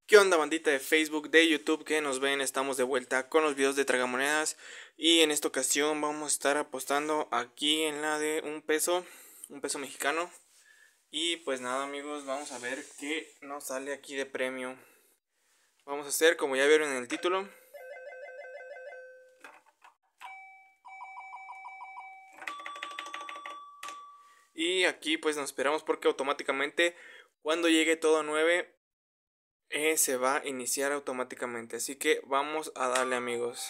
¿Qué onda, bandita de Facebook, de YouTube que nos ven? Estamos de vuelta con los videos de tragamonedas y en esta ocasión vamos a estar apostando aquí en la de un peso mexicano. Y pues nada, amigos, vamos a ver qué nos sale aquí de premio. Vamos a hacer, como ya vieron en el título, y aquí pues nos esperamos porque automáticamente cuando llegue todo a 9 se va a iniciar automáticamente. Así que vamos a darle, amigos.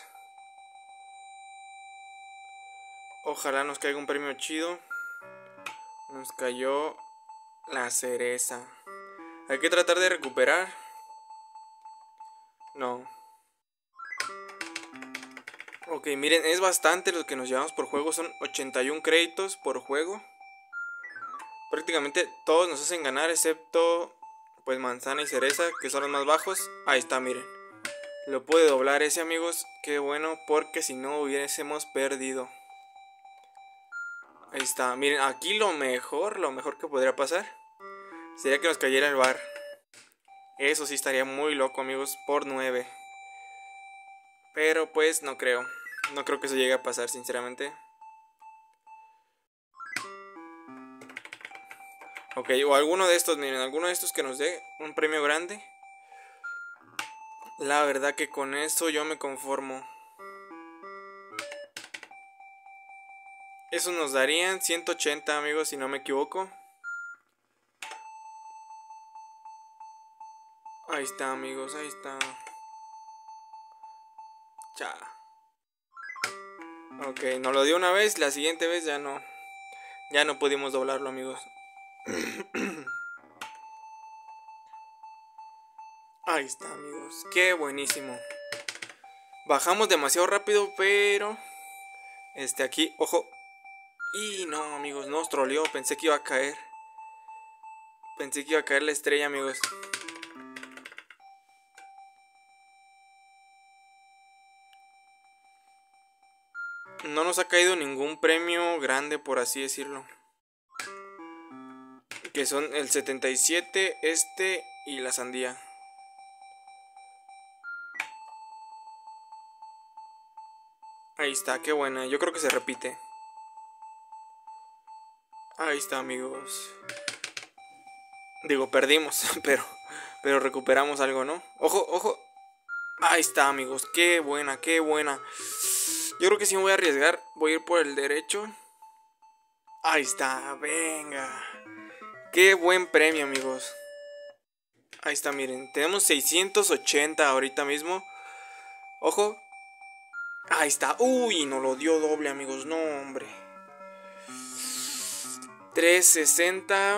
Ojalá nos caiga un premio chido. Nos cayó la cereza. Hay que tratar de recuperar. No. Ok, miren, es bastante lo que nos llevamos por juego. Son 81 créditos por juego. Prácticamente todos nos hacen ganar, excepto pues manzana y cereza, que son los más bajos. Ahí está, miren. Lo puede doblar ese, amigos. Qué bueno, porque si no hubiésemos perdido. Ahí está. Miren, aquí lo mejor que podría pasar sería que nos cayera el bar. Eso sí estaría muy loco, amigos, por 9. Pero pues no creo. No creo que eso llegue a pasar, sinceramente. Ok, o alguno de estos, miren, alguno de estos que nos dé un premio grande. La verdad que con eso yo me conformo. Eso nos darían 180, amigos, si no me equivoco. Ahí está, amigos, ahí está. Ya. Ok, nos lo dio una vez, la siguiente vez ya no. Ya no pudimos doblarlo, amigos. Ahí está, amigos. Qué buenísimo. Bajamos demasiado rápido, pero aquí, ojo. Y no, amigos, nos troleó. Pensé que iba a caer. Pensé que iba a caer la estrella, amigos. No nos ha caído ningún premio grande, por así decirlo. Que son el 77, y la sandía. Ahí está, qué buena. Yo creo que se repite. Ahí está, amigos. Digo, perdimos, pero recuperamos algo, ¿no? Ojo, ojo. Ahí está, amigos. Qué buena, qué buena. Yo creo que sí me voy a arriesgar. Voy a ir por el derecho. Ahí está, venga. Qué buen premio, amigos. Ahí está, miren. Tenemos 680 ahorita mismo. Ojo. Ahí está. Uy, nos lo dio doble, amigos. No, hombre. 360.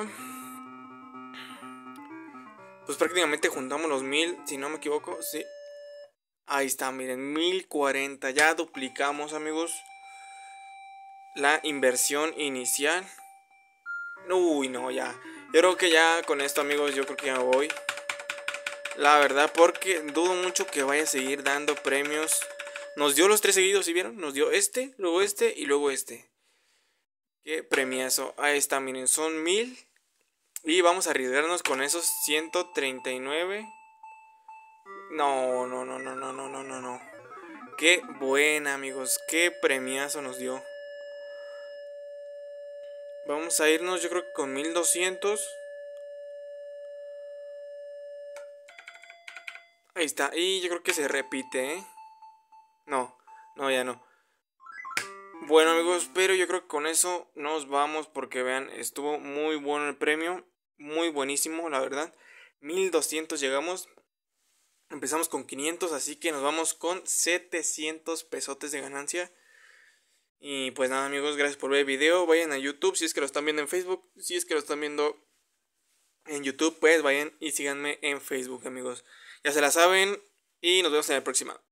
Pues prácticamente juntamos los 1000, si no me equivoco. Sí. Ahí está, miren. 1040. Ya duplicamos, amigos, la inversión inicial. Uy, no, ya. Yo creo que ya con esto, amigos, yo creo que ya me voy. La verdad, porque dudo mucho que vaya a seguir dando premios. Nos dio los 3 seguidos, ¿sí vieron? Nos dio luego y luego este. Qué premiazo. Ahí está, miren, son 1000. Y vamos a arriesgarnos con esos 139. No, no, no, no, no, no, no, no, no. Qué buena, amigos. Qué premiazo nos dio. Vamos a irnos, yo creo que con 1200. Ahí está. Y yo creo que se repite, ¿eh? No, no, ya no. Bueno, amigos, pero yo creo que con eso nos vamos porque vean, estuvo muy bueno el premio. Muy buenísimo, la verdad. 1200 llegamos. Empezamos con 500, así que nos vamos con 700 pesotes de ganancia. Y pues nada, amigos, gracias por ver el video. Vayan a YouTube si es que lo están viendo en Facebook. Si es que lo están viendo en YouTube, pues vayan y síganme en Facebook, amigos. Ya se la saben y nos vemos en la próxima.